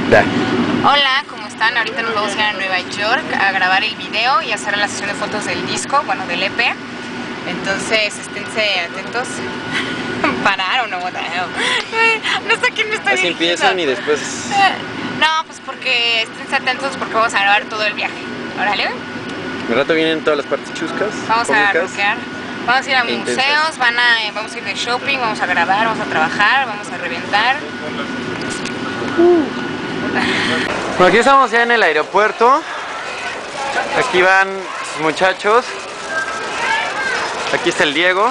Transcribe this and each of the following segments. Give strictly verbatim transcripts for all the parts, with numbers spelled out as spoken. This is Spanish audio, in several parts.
Da. Hola, ¿cómo están? Ahorita nos vamos a ir a Nueva York a grabar el video y hacer la sesión de fotos del disco, bueno, del E P. Entonces, esténse atentos. Pararon, no, no, no sé quién me está Así dirigiendo. empiezan y después... No, pues porque esténse atentos porque vamos a grabar todo el viaje. Órale. De rato vienen todas las partes chuscas. Vamos cómicas. a rockear. Vamos a ir a Intensas. museos, van a, vamos a ir de shopping, vamos a grabar, vamos a trabajar, vamos a reventar. Bueno, aquí estamos ya en el aeropuerto. Aquí van sus muchachos. Aquí está el Diego.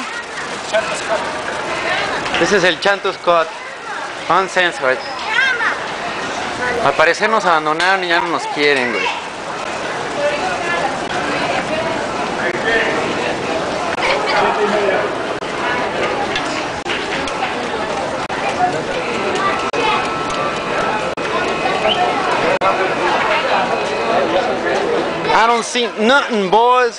Ese es el Chanto Scott. Uncensored. Al parecer nos abandonaron y ya no nos quieren, güey. I don't see nothing, boys.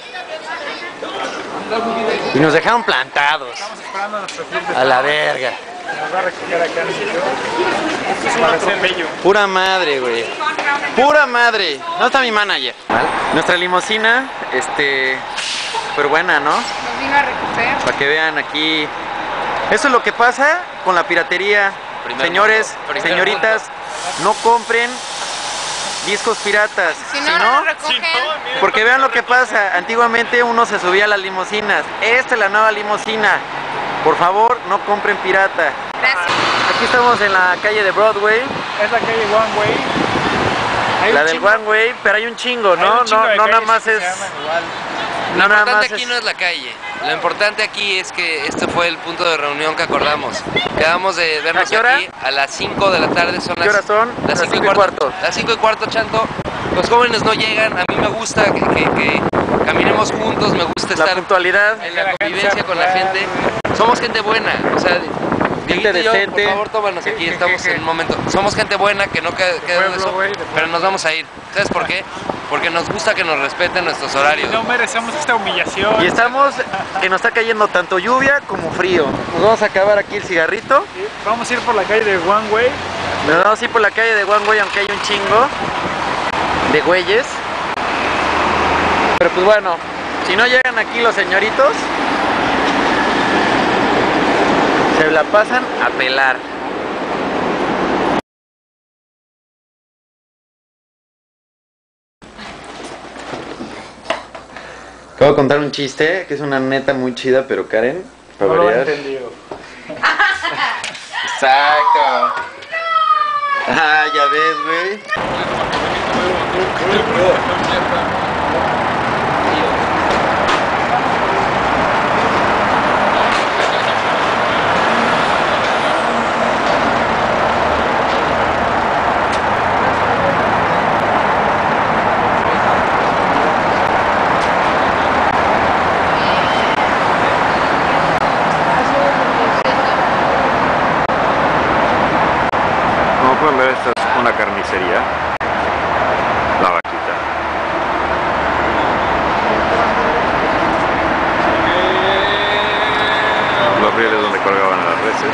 Y nos dejaron plantados. Estamos esperando a nuestro club de A la verga. nos va a recoger acá en el sitio. Esto es un atropello. Pura madre, güey. Pura madre. ¿Dónde está mi manager? Nuestra limusina, este, súper buena, ¿no? Nos vino a recoger. Para que vean aquí. Eso es lo que pasa con la piratería. Primer Señores, mundo, primer señoritas, no compren discos piratas. Si no, nos recogen. Porque vean lo que pasa. Antiguamente uno se subía a las limusinas. Esta es la nueva limusina. Por favor, no compren pirata. Gracias. Aquí estamos en la calle de Broadway. Es la calle One Way. Hay La un del chingo- One Way, pero hay un chingo, hay ¿no? un chingo No, de no nada calles más que es. se llaman igual. Lo No nada más importante aquí es. no es la calle, lo importante aquí es que este fue el punto de reunión que acordamos. Quedamos de vernos ¿A qué hora? aquí a las cinco de la tarde, son ¿Qué las, horas son? las cinco y cuarto. Las cinco y cuarto, Chanto. Los jóvenes no llegan, a mí me gusta que, que- que caminemos juntos, me gusta La estar puntualidad. en Que la la gente convivencia sea con la puntual, gente. güey. Somos gente buena, o sea, Dieguito y yo, decente. por favor, tómanos ¿Qué- aquí, qué- estamos qué- en un momento. Somos gente buena, que no queda queda de pueblo, eso, güey, de pueblo. pero nos vamos a ir. ¿Sabes por qué? Porque nos gusta que nos respeten nuestros horarios. No merecemos esta humillación. Y estamos que nos está cayendo tanto lluvia como frío. Nos vamos a acabar aquí el cigarrito. Sí, vamos a ir por la calle de One Way. Nos vamos a ir por la calle de One Way, aunque hay un chingo de güeyes. Pero pues bueno, si no llegan aquí los señoritos, se la pasan a pelar. Acabo de contar un chiste que es una neta muy chida, pero Karen, para No lo he variar. entendido. Exacto. Ah, ya ves, güey. Como pueden ver, esta es una carnicería, la vaquita. Los rieles donde colgaban las reses.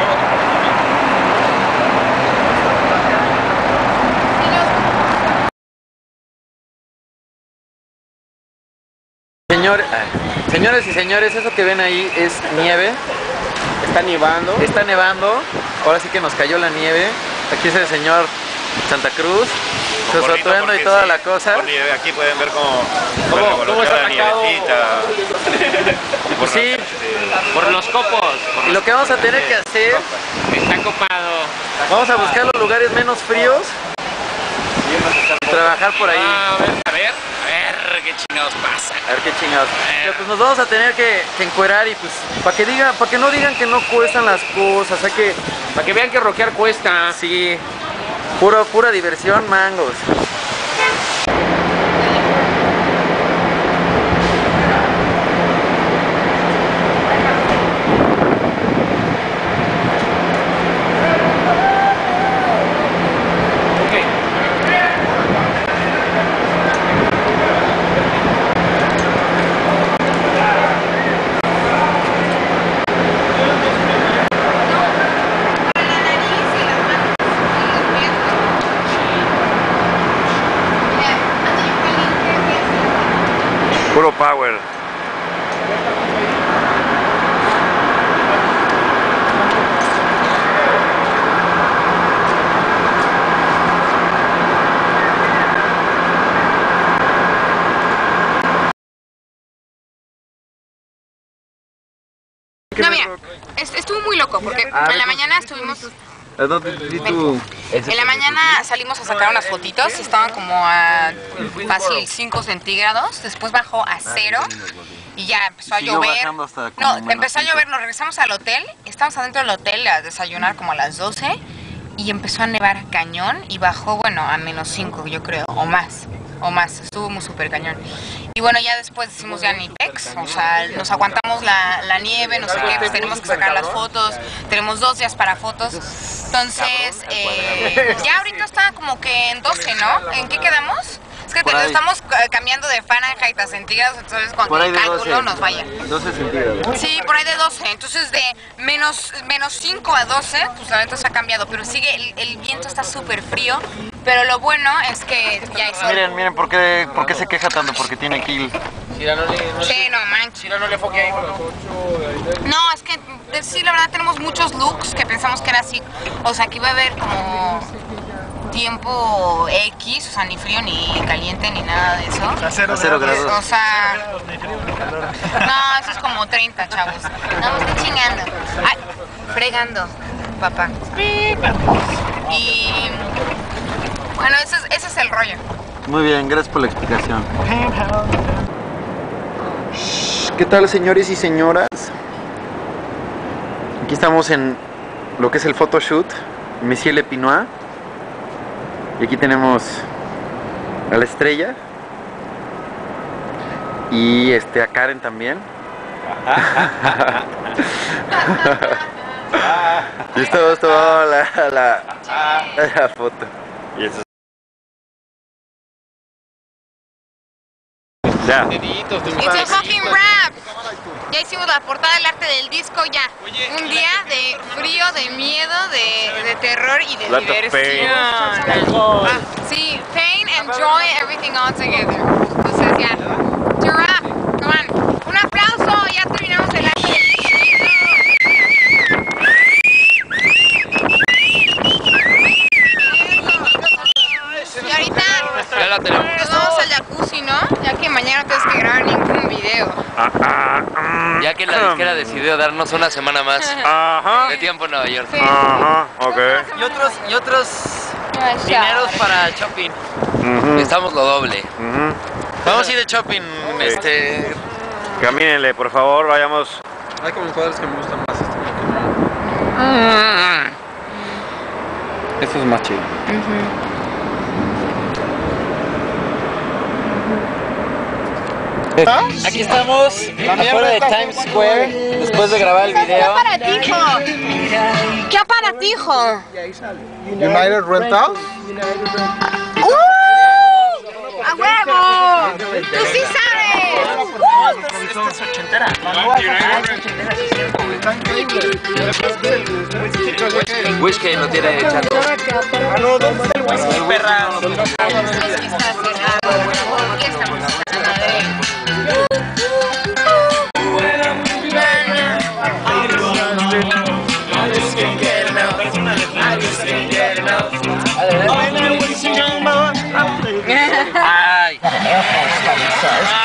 Señor, ah, señores y señores, eso que ven ahí es nieve. Está nevando. Está nevando. Ahora sí que nos cayó la nieve. Aquí es el señor Santa Cruz, su Bonito atuendo y porque toda sí, la cosa. con nieve. Aquí pueden ver cómo, ¿Cómo- cómo está la atacado? nievecita. Por Sí. la- Por los copos. Y lo que vamos a tener que hacer, Está copado. vamos a buscar los lugares menos fríos y trabajar por ahí. Ah, a ver, a ver, a ver qué chingados pasa. A ver qué chingados. Pero pues nos vamos a tener que, que encuerar y pues para que diga, para que no digan que no cuestan las cosas, hay que Para que vean que rockear cuesta. sí, puro, pura diversión, mangos. muy loco porque en la mañana estuvimos... En la mañana salimos a sacar unas fotitos y estaban como a fácil cinco centígrados, después bajó a cero y ya empezó a llover. No, empezó a llover, nos regresamos al hotel, estábamos adentro del hotel a desayunar como a las doce y empezó a nevar cañón y bajó, bueno, a menos cinco yo creo, o más. O más, estuvo muy súper cañón. Y bueno, ya después decimos ya ni pex, o sea, nos aguantamos la, la nieve, no sé qué, pues tenemos que sacar las fotos, tenemos dos días para fotos. Entonces, eh, ya ahorita está como que en doce, ¿no? ¿En qué quedamos? Es que te, estamos cambiando de Fahrenheit a centígrados, entonces con el cálculo nos vaya. doce centígrados. Sí, por ahí de doce, entonces de menos, menos cinco a doce, pues la neta se ha cambiado, pero sigue, el, el viento está súper frío, pero lo bueno es que ya hay sol. Miren, miren, ¿por qué, por qué se queja tanto? Porque tiene kill. Sí, no manches. No le foque ahí. No, es que sí, la verdad tenemos muchos looks que pensamos que era así, o sea, que iba a haber como tiempo X, o sea, ni frío, ni caliente, ni nada de eso. A cero, A cero grados. O sea, no, eso es como treinta, chavos. No, me estoy chingando. Ay, fregando, papá. Y bueno, ese es, ese es el rollo. Muy bien, gracias por la explicación. ¿Qué tal, señores y señoras? Aquí estamos en lo que es el photoshoot, Monsieur Le Pinois. Y aquí tenemos a la estrella y este a Karen también. Y estamos tomando la, la, la foto. Y eso es... Ya. Deditos, tus It's a fucking rap. Ya hicimos la portada del arte del disco, ya. Un día de frío, de miedo, de, de terror y de Lot of diversión. pain. Ah, sí, pain and joy, everything all together. Entonces ya. Giraffe, come on. Un aplauso, ya terminamos el arte del disco. Y ahorita Ya la tenemos. nos vamos al jacuzzi, ¿no? Ya que mañana no tienes que grabar ningún video. Ya que la disquera decidió darnos una semana más Ajá. de tiempo en Nueva York. Sí. Ajá, ok. Y otros, y otros dineros para shopping. Ujú, Necesitamos lo doble. ujú. Vamos a ir de shopping, este... Camínenle, por favor, vayamos. Hay como cuadros que me gustan más. Este es más chido. Aquí estamos afuera de Times Square después de grabar el ¡Qué video. aparatijo! ¡Qué aparatijo! United Rentals. ¡Uh! ¡A huevo! ¡Tú sí sabes! Esta es ochentera. Whisky lo tiene chato. Whisky, perra. Whisky está cerrado. ¿Qué estamos a madre? Ay.